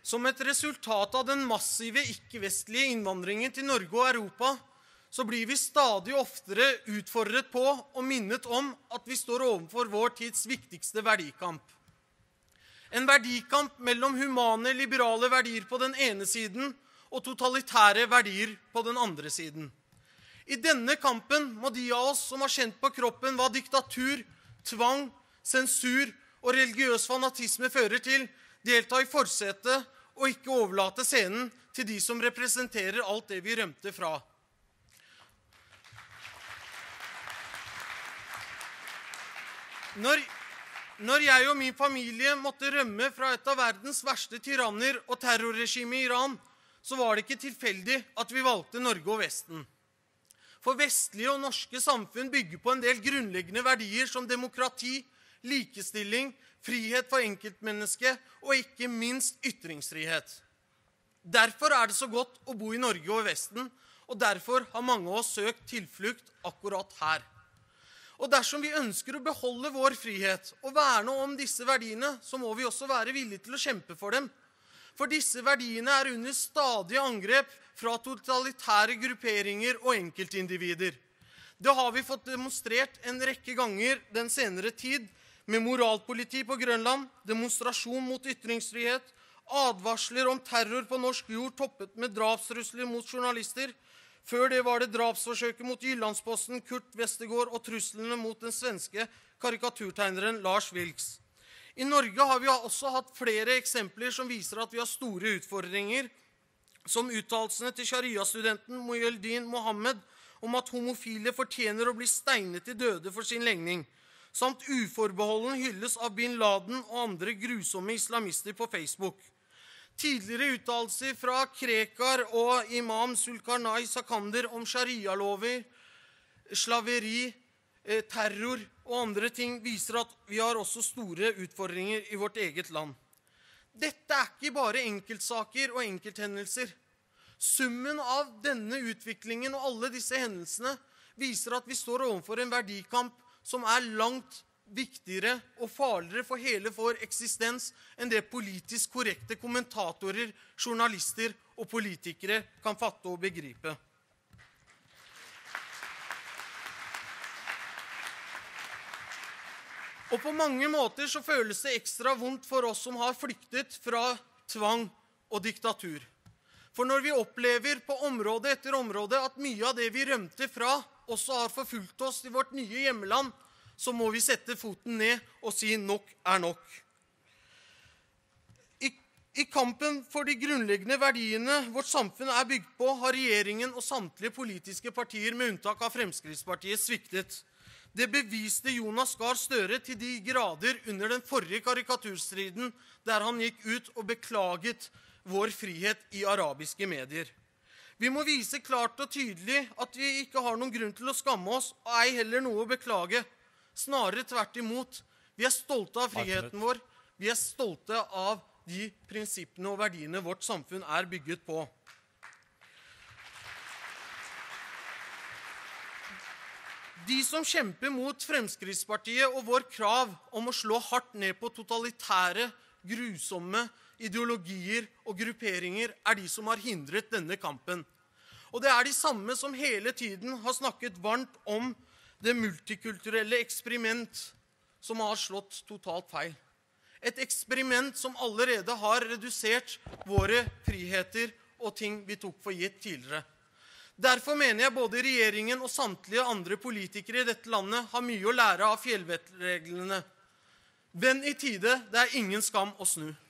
Som et resultat av den massive ikke-vestlige innvandringen til Norge og Europa, så blir vi stadig oftere utfordret på og minnet om at vi står overfor vår tids viktigste verdikamp. En verdikamp mellom humane, liberale verdier på den ene siden og totalitære verdier på den andre siden. I denne kampen må de av oss som har kjent på kroppen hva diktatur, tvang, sensur og religiøs fanatisme fører til, delta i forsetet og ikke overlate scenen til de som representerer alt det vi rømte fra. Når jeg og min familie måtte rømme fra et av verdens verste tyranner og terrorregime i Iran, så var det ikke tilfeldig at vi valgte Norge og Vesten. For vestlige og norske samfunn bygger på en del grunnleggende verdier som demokrati, likestilling, frihet for enkeltmennesket og ikke minst ytringsfrihet. Derfor er det så godt å bo i Norge og Vesten, og derfor har mange av oss søkt tilflukt akkurat her. Og dersom vi ønsker å beholde vår frihet og verne om disse verdiene, så må vi også være villige til å kjempe for dem. For disse verdiene er under stadig angrep fra totalitære grupperinger og enkeltindivider. Det har vi fått demonstrert en rekke ganger den senere tid, med moralpoliti på Grønland, demonstrasjon mot ytringsfrihet, advarsler om terror på norsk jord toppet med drapstrusler mot journalister. Før det var det drapsforsøket mot Jyllandsposten, Kurt Vestergaard og truslene mot den svenske karikaturtegneren Lars Vilks. I Norge har vi også hatt flere eksempler som viser at vi har store utfordringer, som uttalelsene til sharia-studenten Muhyiddin Mohammed om at homofile fortjener å bli steinet til døde for sin legning, samt uforbeholden hylles av Bin Laden og andre grusomme islamister på Facebook. Tidligere uttalelser fra Krekar og imam Zulkarnay Sakander om sharia-lover, slaveri, terror og andre ting viser at vi har også store utfordringer i vårt eget land. Dette er ikke bare enkeltsaker og enkelthendelser. Summen av denne utviklingen og alle disse hendelsene viser at vi står overfor en verdikamp som er langt viktigere og farligere for hele vår eksistens enn det politisk korrekte kommentatorer, journalister og politikere kan fatte og begripe. Og på mange måter så føles det ekstra vondt for oss som har flyktet fra tvang og diktatur. For når vi opplever på område etter område at mye av det vi rømte fra også har forfulgt oss i vårt nye hjemmeland, så må vi sette foten ned og si nok er nok. I kampen for de grunnleggende verdiene vårt samfunn er bygd på, har regjeringen og samtlige politiske partier med unntak av Fremskrittspartiet sviktet. Det beviste Jonas Gahr Støre til de grader under den forrige karikaturstriden, der han gikk ut og beklaget vår frihet i arabiske medier. Vi må vise klart og tydelig at vi ikke har noen grunn til å skamme oss, og ei heller noe å beklage. Snarere tvert imot. Vi er stolte av friheten vår. Vi er stolte av de prinsippene og verdiene vårt samfunn er bygget på. De som kjemper mot Fremskrittspartiet og vår krav om å slå hardt ned på totalitære, grusomme ideologier og grupperinger, er de som har hindret denne kampen. Og det er de samme som hele tiden har snakket varmt om det multikulturelle eksperiment som har slått totalt feil. Et eksperiment som allerede har redusert våre friheter og ting vi tok for gitt tidligere. Derfor mener jeg både regjeringen og samtlige andre politikere i dette landet har mye å lære av fjellvettreglene. Vend i tide, det er ingen skam å snu.